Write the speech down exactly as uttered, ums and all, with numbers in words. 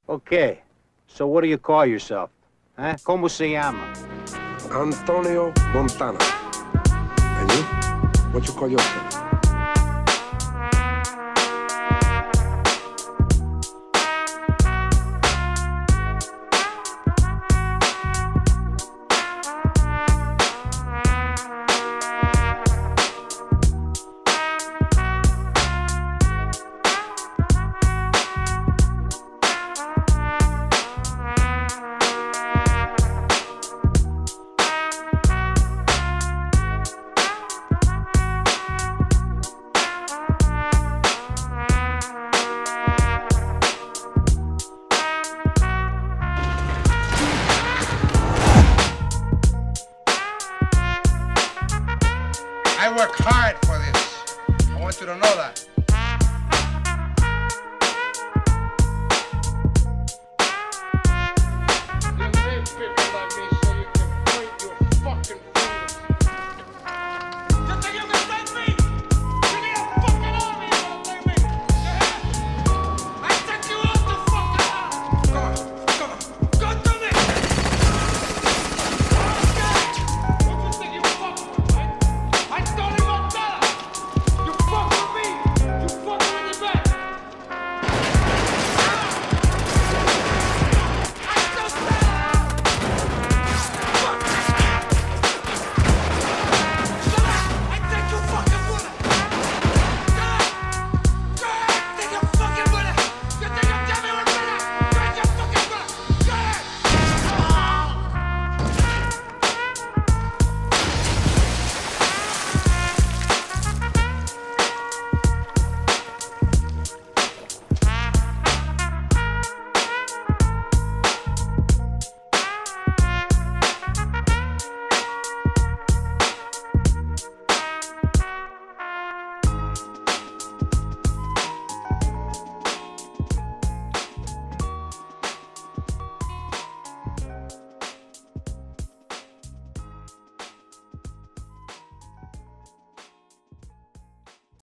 Okay, so what do you call yourself? Huh? ¿Cómo se llama? Antonio Montana. And you? What you call yourself? I work hard for this. I want you to know that.